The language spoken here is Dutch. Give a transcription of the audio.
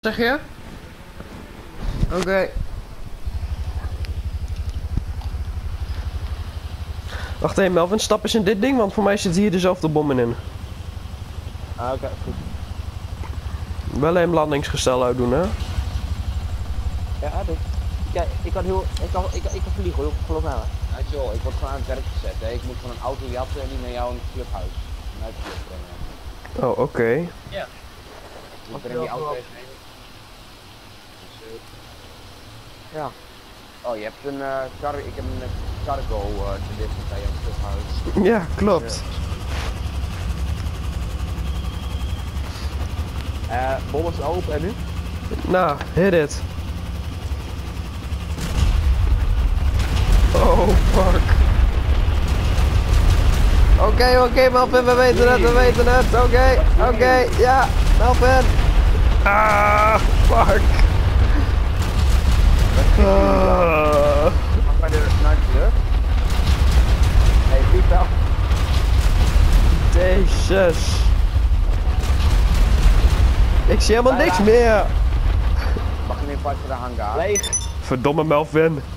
Zeg je? Oké. Wacht even, Melvin, stap eens in dit ding, want voor mij zit hier dezelfde bommen in. Ah, oké, goed. Wel een landingsgestel uitdoen, hè? Ja, dus. Kijk, ik kan vliegen hoor, geloof mij maar. Ja, joh, ik word gewoon aan het werk gezet, hè. Ik moet van een auto jatten en niet naar jou in het clubhuis. Naar het club brengen. Oh, oké. Ja. Ik breng die auto even heen. Ja. Oh, je hebt een ik heb een cargo delivery bij jou in het clubhuis. Ja, klopt. Bom is open en nu? Nou, hit it. Oh, fuck. Oké, Melvin, we weten het. Oké, ja, Melvin. Ah, fuck. Mag bij de sniper? Hey, Piepel. Jezus. Ik zie helemaal niks meer. Mag je meer pas voor de hangar? Leeg. Verdomme Melvin.